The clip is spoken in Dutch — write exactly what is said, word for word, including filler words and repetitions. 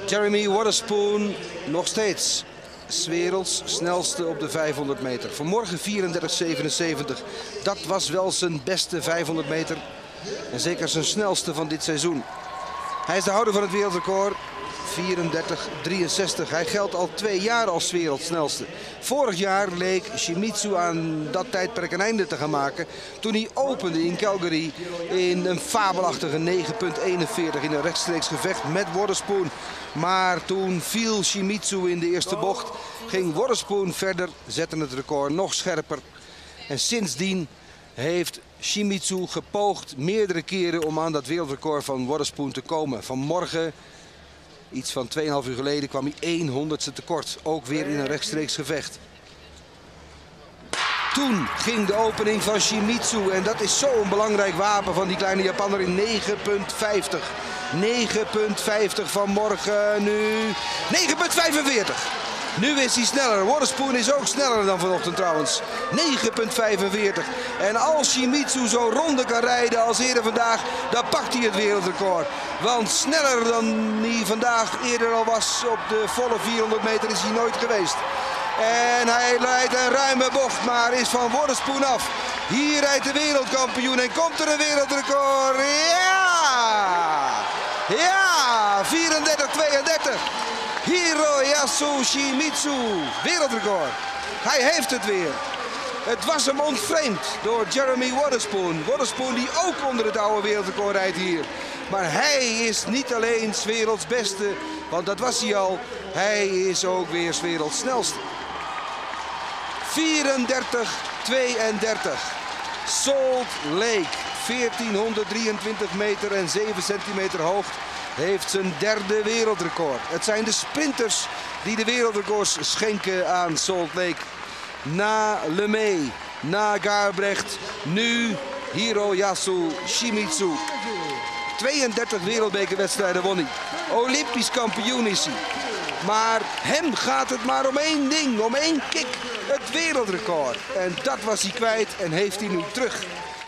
Jeremy Wotherspoon nog steeds 's werelds snelste op de vijfhonderd meter. Vanmorgen vierendertig zevenenzeventig. Dat was wel zijn beste vijfhonderd meter. En zeker zijn snelste van dit seizoen. Hij is de houder van het wereldrecord. vierendertig drieënzestig. Hij geldt al twee jaar als wereldsnelste. Vorig jaar leek Shimizu aan dat tijdperk een einde te gaan maken. Toen hij opende in Calgary in een fabelachtige negen eenenveertig in een rechtstreeks gevecht met Wotherspoon. Maar toen viel Shimizu in de eerste bocht. Ging Wotherspoon verder, zette het record nog scherper. En sindsdien heeft Shimizu gepoogd meerdere keren om aan dat wereldrecord van Wotherspoon te komen. Vanmorgen, iets van twee komma vijf uur geleden, kwam hij honderdste tekort. Ook weer in een rechtstreeks gevecht. Toen ging de opening van Shimizu. En dat is zo'n belangrijk wapen van die kleine Japanner in negen vijftig. negen vijftig vanmorgen nu. negen vijfenveertig. Nu is hij sneller. Wotherspoon is ook sneller dan vanochtend trouwens. negen vijfenveertig. En als Shimizu zo ronde kan rijden als eerder vandaag, dan pakt hij het wereldrecord. Want sneller dan hij vandaag eerder al was op de volle vierhonderd meter is hij nooit geweest. En hij rijdt een ruime bocht, maar is van Wotherspoon af. Hier rijdt de wereldkampioen en komt er een wereldrecord. Ja! Ja! vierendertig tweeëndertig. Hiroyasu Shimizu, wereldrecord. Hij heeft het weer. Het was hem ontvreemd door Jeremy Wotherspoon. Wotherspoon die ook onder het oude wereldrecord rijdt hier. Maar hij is niet alleen 's werelds beste, want dat was hij al. Hij is ook weer 's werelds snelste. vierendertig tweeëndertig. Salt Lake, veertienhonderddrieëntwintig meter en zeven centimeter hoog, heeft zijn derde wereldrecord. Het zijn de sprinters die de wereldrecords schenken aan Salt Lake. Na Lemay, na Garbrecht, nu Hiroyasu Shimizu. tweeëndertig wereldbekerwedstrijden won hij. Olympisch kampioen is hij. Maar hem gaat het maar om één ding, om één kick. Het wereldrecord. En dat was hij kwijt en heeft hij nu terug.